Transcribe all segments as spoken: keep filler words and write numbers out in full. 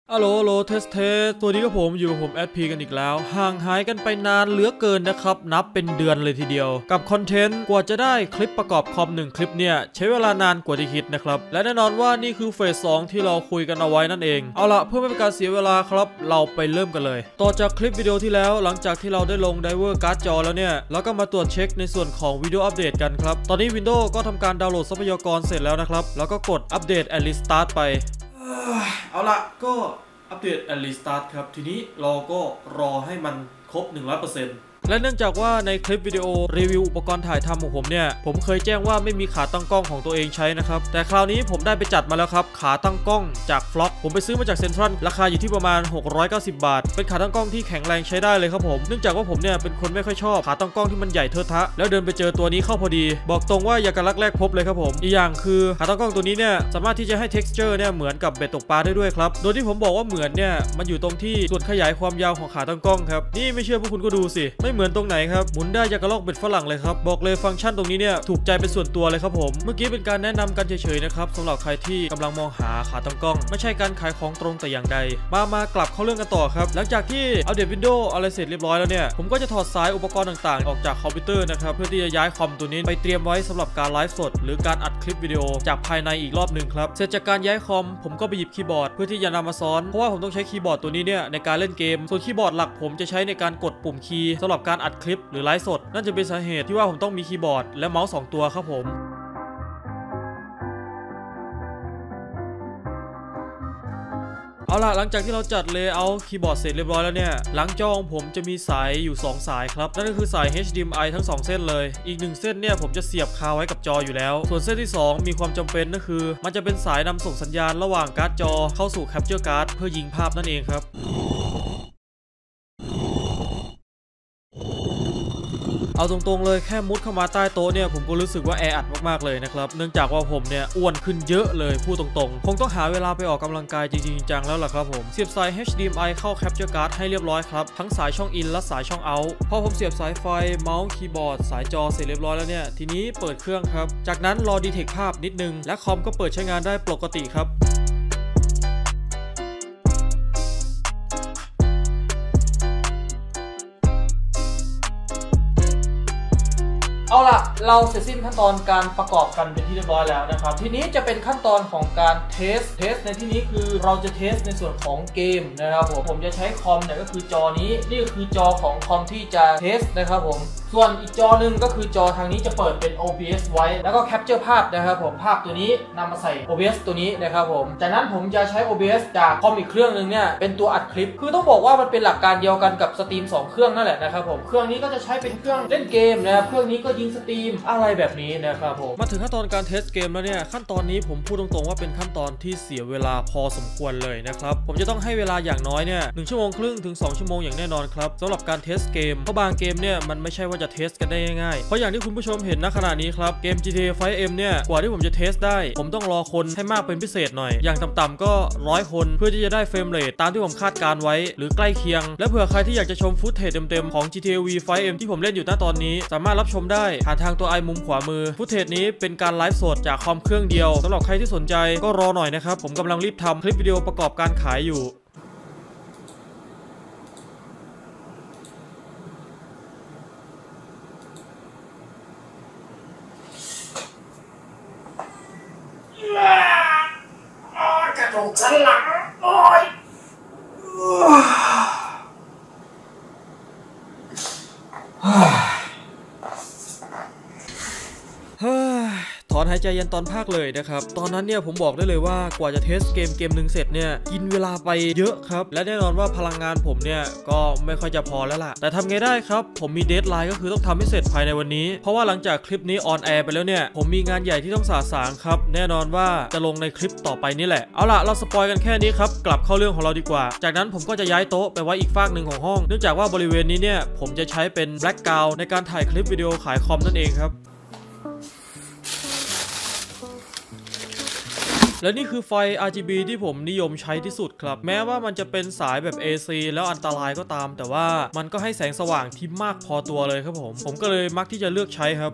ฮัลโหลโหลเทสเทสตัวนี้ก็ผมอยู่ผมแอดพีกันอีกแล้วห่างหายกันไปนานเหลือเกินนะครับนับเป็นเดือนเลยทีเดียวกับคอนเทนต์กว่าจะได้คลิปประกอบคอมหนึ่งคลิปเนี่ยใช้เวลานานกว่าที่คิดนะครับและแน่นอนว่านี่คือเฟสสองที่เราคุยกันเอาไว้นั่นเองเอาละเพื่อไม่เป็นการเสียเวลาครับเราไปเริ่มกันเลยต่อจากคลิปวิดีโอที่แล้วหลังจากที่เราได้ลงไดเวอร์การ์ดจอแล้วเนี่ยเราก็มาตรวจเช็คในส่วนของวิดีโออัปเดตกันครับตอนนี้ Windows ก็ทำการดาวน์โหลดทรัพยากรเสร็จแล้วนะครับแล้วก็กดอัปเดต and restart ไปเอาละก็อัปเดต and restart ครับทีนี้เราก็รอให้มันครบ หนึ่งร้อยเปอร์เซ็นต์ และเนื่องจากว่าในคลิปวิดีโอรีวิวอุปกรณ์ถ่ายทำของผมเนี่ยผมเคยแจ้งว่าไม่มีขาตั้งกล้องของตัวเองใช้นะครับแต่คราวนี้ผมได้ไปจัดมาแล้วครับขาตั้งกล้องจากฟล็อกผมไปซื้อมาจากเซ็นทรัลราคาอยู่ที่ประมาณหกร้อยเก้าสิบบาทเป็นขาตั้งกล้องที่แข็งแรงใช้ได้เลยครับผมเนื่องจากว่าผมเนี่ยเป็นคนไม่ค่อยชอบขาตั้งกล้องที่มันใหญ่เทอะทะแล้วเดินไปเจอตัวนี้เข้าพอดีบอกตรงว่าอย่ากันรักแรกพบเลยครับผมอีกอย่างคือขาตั้งกล้องตัวนี้เนี่ยสามารถที่จะให้ texture เนี่ยเหมือนกับเบ็ดตกปลาได้ด้วยครับโดยที่ผมบอกว่าเหมือนเนี่ยมันอยู่ตรงที่ส่วนขยายความยาวของขาตั้งกล้องครับนี่ไม่เชื่อพวกคุณก็ดูสิไม่เหมือนตรงไหนครับหมุนได้อย่างกระลอกเบ็ดฝรั่งเลยครับบอกเลยฟังก์ชันตรงนี้เนี่ยถูกใจเป็นส่วนตัวเลยครับผมเมื่อกี้เป็นการแนะนำกันเฉยๆนะครับสำหรับใครที่กำลังมองหาขาตั้งกล้องไม่ใช่การขายของตรงแต่อย่างใดมามากลับเข้าเรื่องกันต่อครับหลังจากที่อัปเดต Windows อะไรเสร็จเรียบร้อยแล้วเนี่ยผมก็จะถอดสายอุปกรณ์ต่างๆออกจากคอมพิวเตอร์นะครับเพื่อที่จะย้ายคอมตัวนี้ไปเตรียมไว้สำหรับการไลฟ์สดหรือการอัดคลิปวิดีโอจากภายในอีกรอบหนึ่งครับเสร็จจากการย้ายคอมผมก็ไปหยิบคีย์บอร์ดเพื่อที่จะนำมาซ้อนเพราะว่าผมต้องใช้คีย์บอร์ดตัวนี้เนี่ยในการเล่นเกมส่วนคีย์บอร์ดหลักผมจะใช้ในการกดปุ่มคีย์สำหรับการอัดคลิปหรือไลฟ์สดนั่นจะเป็นสาเหตุที่ว่าผมต้องมีคีย์บอร์ดและเมาส์สองตัวครับผมเอาล่ะหลังจากที่เราจัดเลเยอร์คีย์บอร์ดเสร็จเรียบร้อยแล้วเนี่ยหลังจอของผมจะมีสายอยู่สองสายครับนั่นก็คือสาย เอช ดี เอ็ม ไอ ทั้งสองเส้นเลยอีกหนึ่งเส้นเนี่ยผมจะเสียบคาไว้กับจออยู่แล้วส่วนเส้นที่สองมีความจำเป็นก็คือมันจะเป็นสายนำส่งสัญญาณระหว่างการ์ดจอเข้าสู่แคปเจอร์การ์ดเพื่อยิงภาพนั่นเองครับเอาตรงๆเลยแค่มุดเข้ามาใต้โต๊ะเนี่ยผมก็รู้สึกว่าแออัดมากๆเลยนะครับเนื่องจากว่าผมเนี่ยอ้วนขึ้นเยอะเลยพูดตรงๆคงต้องหาเวลาไปออกกำลังกายจริงๆจังแล้วล่ะครับผมเสียบสาย เอช ดี เอ็ม ไอ เข้า Capture Card ให้เรียบร้อยครับทั้งสายช่อง In และสายช่อง Out พอผมเสียบสายไฟเมาส์คีย์บอร์ดสายจอเสร็จเรียบร้อยแล้วเนี่ยทีนี้เปิดเครื่องครับจากนั้นรอดีเทคภาพนิดนึงและคอมก็เปิดใช้งานได้ปกติครับเอาล่ะเราเสร็จสิ้นขั้นตอนการประกอบกันเป็นที่เรียบร้อยแล้วนะครับทีนี้จะเป็นขั้นตอนของการเทสเทสในที่นี้คือเราจะเทสในส่วนของเกมนะครับผมผมจะใช้คอมเนี่ยก็คือจอนี้นี่ก็คือจอของคอมที่จะเทสนะครับผมส่วนอีกจอหนึ่งก็คือจอทางนี้จะเปิดเป็น โอ บี เอส ไว้แล้วก็แคปเจอร์ภาพนะครับผมภาพตัวนี้นำมาใส่ โอ บี เอส ตัวนี้นะครับผมจากนั้นผมจะใช้ โอ บี เอส จากคอมอีกเครื่องนึงเนี่ยเป็นตัวอัดคลิปคือต้องบอกว่ามันเป็นหลักการเดียวกันกับสตรีมสองเครื่องนั่นแหละนะครับผมเครื่องนี้ก็จะใช้เป็นเครื่องเล่นเกมนะครับเครื่องนี้ก็ยิงสตรีมอะไรแบบนี้นะครับผมมาถึงขั้นตอนการเทสเกมแล้วเนี่ยขั้นตอนนี้ผมพูดตรงๆว่าเป็นขั้นตอนที่เสียเวลาพอสมควรเลยนะครับผมจะต้องให้เวลาอย่างน้อยเนี่ยหนึ่งชั่วโมงครึ่งถึงสองชั่วโมงอย่างแน่นอนครับสำหรับการเทสเกมเพราะบางเกมเนี่ยมันไม่ใช่ว่าจะเทสกันได้ง่ายๆเพราะอย่างที่คุณผู้ชมเห็นณขณะนี้ครับเกม จี ที เอ ไฟว์ เอ็ม เนี่ยกว่าที่ผมจะเทสได้ผมต้องรอคนให้มากเป็นพิเศษหน่อยอย่างต่ำๆก็ร้อยคนเพื่อที่จะได้เฟรมเรทตามที่ผมคาดการไว้หรือใกล้เคียงและเผื่อใครที่อยากจะชมฟุตเทจเต็มๆของ จี ที เอ วี ไฟว์ เอ็ม ที่ผมเล่นอยู่ณตอนนี้สามารถรับชมได้ผ่านทางตัวไอมุมขวามือฟุตเทจนี้เป็นการไลฟ์สดจากคอมเครื่องเดียวสำหรับใครที่สนใจก็รอหน่อยนะครับผมกำลังรีบทำคลิปวิดีโอประกอบการขายอยู่กระดูกสันหลังโอ้ยถอนหายใจยันตอนภาคเลยนะครับตอนนั้นเนี่ยผมบอกได้เลยว่ากว่าจะเทสเกมเกมหนึ่งเสร็จเนี่ยกินเวลาไปเยอะครับและแน่นอนว่าพลังงานผมเนี่ยก็ไม่ค่อยจะพอแล้วล่ะแต่ทำไงได้ครับผมมีเดดไลน์ก็คือต้องทำให้เสร็จภายในวันนี้เพราะว่าหลังจากคลิปนี้ออนแอร์ไปแล้วเนี่ยผมมีงานใหญ่ที่ต้องสาสางครับแน่นอนว่าจะลงในคลิปต่อไปนี่แหละเอาล่ะเราสปอยกันแค่นี้ครับกลับเข้าเรื่องของเราดีกว่าจากนั้นผมก็จะย้ายโต๊ะไปไว้อีกฝากหนึ่งของห้องเนื่องจากว่าบริเวณนี้เนี่ยผมจะใช้เป็นแบล็กกราวด์ในการถ่ายคลิปวิดีโอขายคอมนั่นเองครับและนี่คือไฟ อาร์ จี บี ที่ผมนิยมใช้ที่สุดครับแม้ว่ามันจะเป็นสายแบบ เอ ซี แล้วอันตรายก็ตามแต่ว่ามันก็ให้แสงสว่างที่มากพอตัวเลยครับผมผมก็เลยมักที่จะเลือกใช้ครับ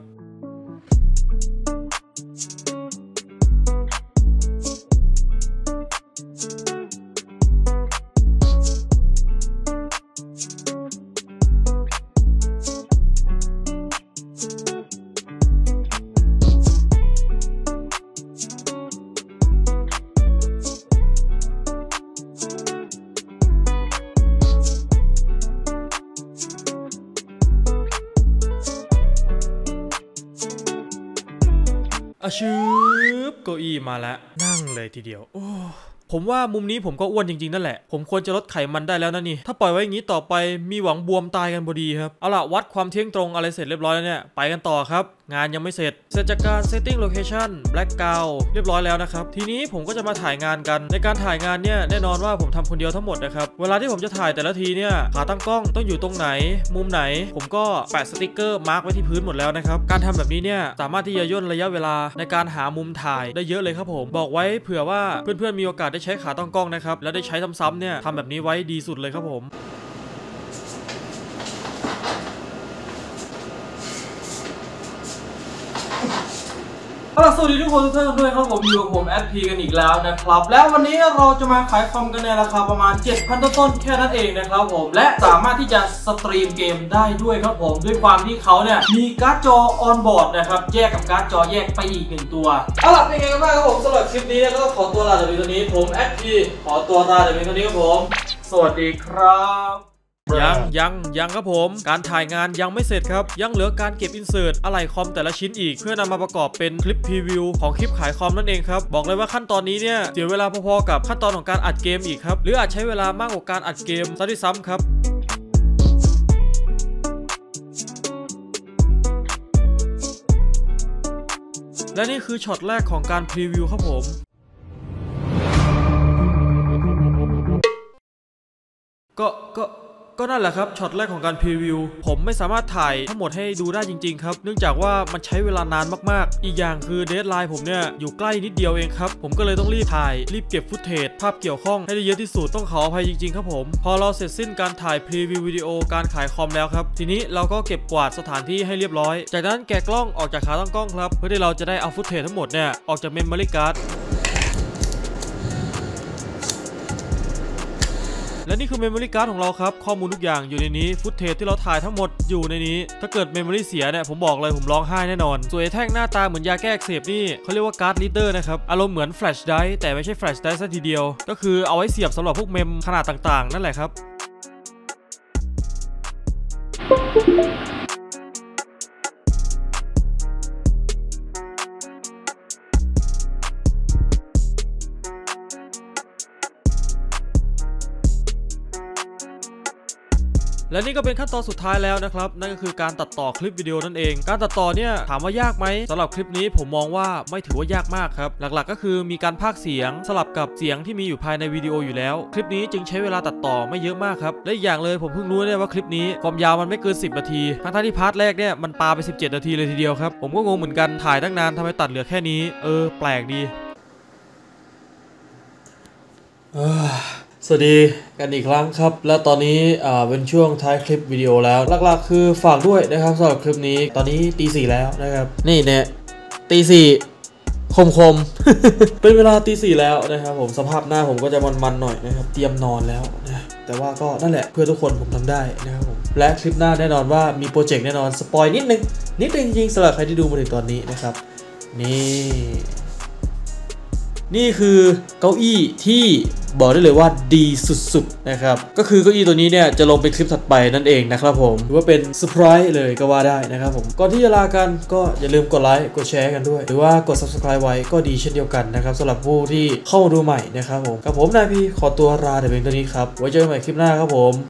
อาชืบเก้าอี้มาแล้วนั่งเลยทีเดียวโอ้ผมว่ามุมนี้ผมก็อ้วนจริงๆนั่นแหละผมควรจะลดไขมันได้แล้วนะนี่ถ้าปล่อยไว้อย่างนี้ต่อไปมีหวังบวมตายกันพอดีครับเอาล่ะวัดความเที่ยงตรงอะไรเสร็จเรียบร้อยแล้วเนี่ยไปกันต่อครับงานยังไม่เสร็จเสร็จจากการ setting location background เรียบร้อยแล้วนะครับทีนี้ผมก็จะมาถ่ายงานกันในการถ่ายงานเนี่ยแน่นอนว่าผมทำคนเดียวทั้งหมดนะครับเวลาที่ผมจะถ่ายแต่ละทีเนี่ยขาตั้งกล้องต้องอยู่ตรงไหนมุมไหนผมก็แปะสติ๊กเกอร์มาร์กไว้ที่พื้นหมดแล้วนะครับการทำแบบนี้เนี่ยสามารถที่จะย่นระยะเวลาในการหามุมถ่ายได้เยอะเลยครับผมบอกไว้เผื่อว่าเพื่อนๆมีโอกาสได้ใช้ขาตั้งกล้องนะครับแล้วได้ใช้ซ้ำๆเนี่ยทำแบบนี้ไว้ดีสุดเลยครับผมสวัสดีทุกคนทุกท่านด้วยครับผมอยู่กับผม แอด พี กันอีกแล้วนะครับแล้ววันนี้เราจะมาขายคอมกันในราคาประมาณ เจ็ดพัน ต้นๆแค่นั้นเองนะครับผมและสามารถที่จะสตรีมเกมได้ด้วยครับผมด้วยความที่เขาเนี่ยมีการ์ดจอออนบอร์ดนะครับแยกกับการ์ดจอแยกไปอีกหนึ่งตัวเอาล่ะเป็นไงกันบ้างครับผมสำหรับคลิปนี้ก็ขอตัวลาแต่เพียงเท่านี้ผม แอด พี ขอตัวลาแต่เพียงเท่านี้ครับผมสวัสดีครับยังยังยังครับผมการถ่ายงานยังไม่เสร็จครับยังเหลือการเก็บอินเสิร์ตอะไหล่คอมแต่ละชิ้นอีกเพื่อนำมาประกอบเป็นคลิปพรีวิวของคลิปขายคอมนั่นเองครับบอกเลยว่าขั้นตอนนี้เนี่ยเสียเวลาพอๆกับขั้นตอนของการอัดเกมอีกครับหรืออาจใช้เวลามากกว่าการอัดเกมซะด้วยซ้ำครับและนี่คือช็อตแรกของการพรีวิวครับผมก็ก็ก็นั่นแหละครับช็อตแรกของการพรีวิวผมไม่สามารถถ่ายทั้งหมดให้ดูได้จริงๆครับเนื่องจากว่ามันใช้เวลานานมากๆอีกอย่างคือเดดไลน์ผมเนี่ยอยู่ใกล้นิดเดียวเองครับผมก็เลยต้องรีบถ่ายรีบเก็บฟุตเทจภาพเกี่ยวข้องให้ได้เยอะที่สุดต้องขออภัยจริงๆครับผมพอเราเสร็จสิ้นการถ่ายพรีวิววิดีโอการขายคอมแล้วครับทีนี้เราก็เก็บกวาดสถานที่ให้เรียบร้อยจากนั้นแกะกล้องออกจากขาตั้งกล้องครับเพื่อที่เราจะได้เอาฟุตเทจทั้งหมดเนี่ยออกจากเมมโมรี่การ์ดและนี่คือเมมโมรี่การ์ดของเราครับข้อมูลทุกอย่างอยู่ในนี้ฟุตเทจที่เราถ่ายทั้งหมดอยู่ในนี้ถ้าเกิดเมมโมรี่เสียเนี่ยผมบอกเลยผมร้องไห้แน่นอนส่วนไอ้แท่งหน้าตาเหมือนยาแก้อักเสบนี่เขาเรียกว่าการ์ดลีดเดอร์นะครับอารมณ์เหมือนแฟลชไดรฟ์แต่ไม่ใช่แฟลชไดรฟ์ซะทีเดียวก็คือเอาไว้เสียบสำหรับพวกเมมขนาดต่างๆนั่นแหละครับและนี่ก็เป็นขั้นตอนสุดท้ายแล้วนะครับนั่นก็คือการตัดต่อคลิปวิดีโอนั่นเองการตัดต่อเนี่ยถามว่ายากไหมสำหรับคลิปนี้ผมมองว่าไม่ถือว่ายากมากครับหลักๆก็คือมีการพากย์เสียงสลับกับเสียงที่มีอยู่ภายในวิดีโออยู่แล้วคลิปนี้จึงใช้เวลาตัดต่อไม่เยอะมากครับและอีกอย่างเลยผมเพิ่งรู้เนี่ยว่าคลิปนี้ความยาวมันไม่เกินสิบนาทีทั้งๆที่พาร์ทแรกเนี่ยมันปาไปสิบเจ็ดนาทีเลยทีเดียวครับผมก็งงเหมือนกันถ่ายตั้งนานทำไมตัดเหลือแค่นี้เออแปลกดีสวัสดีกันอีกครั้งครับและตอนนี้อ่าเป็นช่วงท้ายคลิปวิดีโอแล้วหลักๆคือฝากด้วยนะครับสำหรับคลิปนี้ตอนนี้ตีสี่แล้วนะครับนี่เนี่ยตีสี่คมคม เป็นเวลาตีสี่แล้วนะครับผมสภาพหน้าผมก็จะมันๆหน่อยนะครับเตรียมนอนแล้วนะแต่ว่าก็นั่นแหละเพื่อทุกคนผมทำได้นะครับผมและคลิปหน้าแน่นอนว่ามีโปรเจกต์แน่นอนสปอยนิดนึงนิดนึงจริงๆสำหรับใครที่ดูมาถึงตอนนี้นะครับนี่นี่คือเก้าอี้ที่บอกได้เลยว่าดีสุดๆนะครับก็คือเก้าอี้ตัวนี้เนี่ยจะลงเป็นคลิปถัดไปนั่นเองนะครับผมหรือว่าเป็นเซอร์ไพรส์เลยก็ว่าได้นะครับผมก่อนที่จะลากันก็อย่าลืมกดไลค์กดแชร์กันด้วยหรือว่ากด ซับสไครบ์ ไว้ก็ดีเช่นเดียวกันนะครับสำหรับผู้ที่เข้ามาดูใหม่นะครับผมกับผมนายพีขอตัวลาแต่เพียงเท่านี้ครับไว้เจอกันใหม่คลิปหน้าครับผม